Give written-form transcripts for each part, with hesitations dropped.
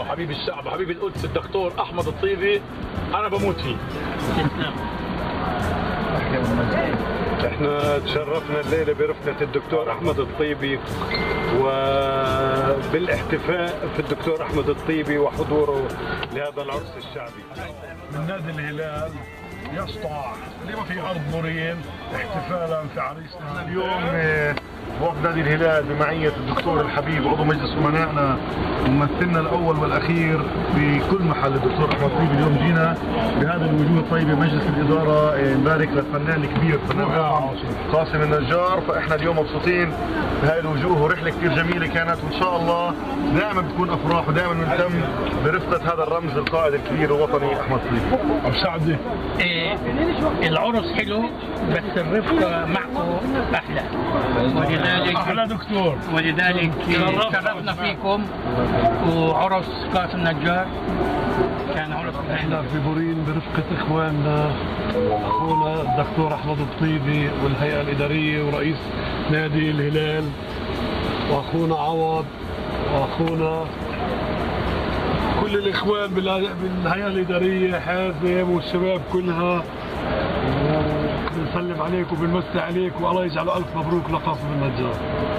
حبيب الشعب حبيب القدس الدكتور احمد الطيبي، انا بموت فيه. احنا تشرفنا الليله برفقه الدكتور احمد الطيبي وبالاحتفاء في الدكتور احمد الطيبي وحضوره لهذا العرس الشعبي. من نادي الهلال يسطع لما في ارض نورين احتفالا في عريسنا اليوم وفد نادي الهلال بمعيه الدكتور الحبيب عضو مجلس امنائنا وممثلنا الاول والاخير في كل محل الدكتور احمد الطيبي. اليوم جينا بهذه الوجوه الطيبه مجلس الاداره نبارك للفنان الكبير فنان قاسم النجار. فاحنا اليوم مبسوطين بهذه الوجوه ورحله كثير جميله كانت، وان شاء الله دائما بتكون افراح ودائما بنهتم برفقه هذا الرمز القائد الكبير الوطني احمد الطيبي. ابو سعدي العرس حلو بس الرفقه معكم احلى، ولذلك احلى دكتور، ولذلك شرفنا فيكم. وعرس قاسم نجار كان عرس. احنا في بورين برفقه اخواننا اخونا الدكتور احمد الطيبي والهيئه الاداريه ورئيس نادي الهلال واخونا عوض واخونا كل الاخوان بالهيئه الاداريه حازم والشباب كلها. بنسلم عليك وبنمسي عليك والله يجعله الف مبروك لقاسم النجار.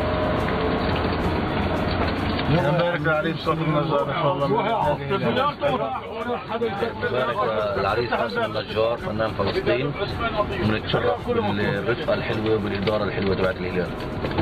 نبارك للعريس قاسم النجار ان شاء الله. نبارك للعريس قاسم النجار فنان فلسطين، ونتشرف بالرفقه الحلوه وبالاداره الحلوه تبعت الهلال.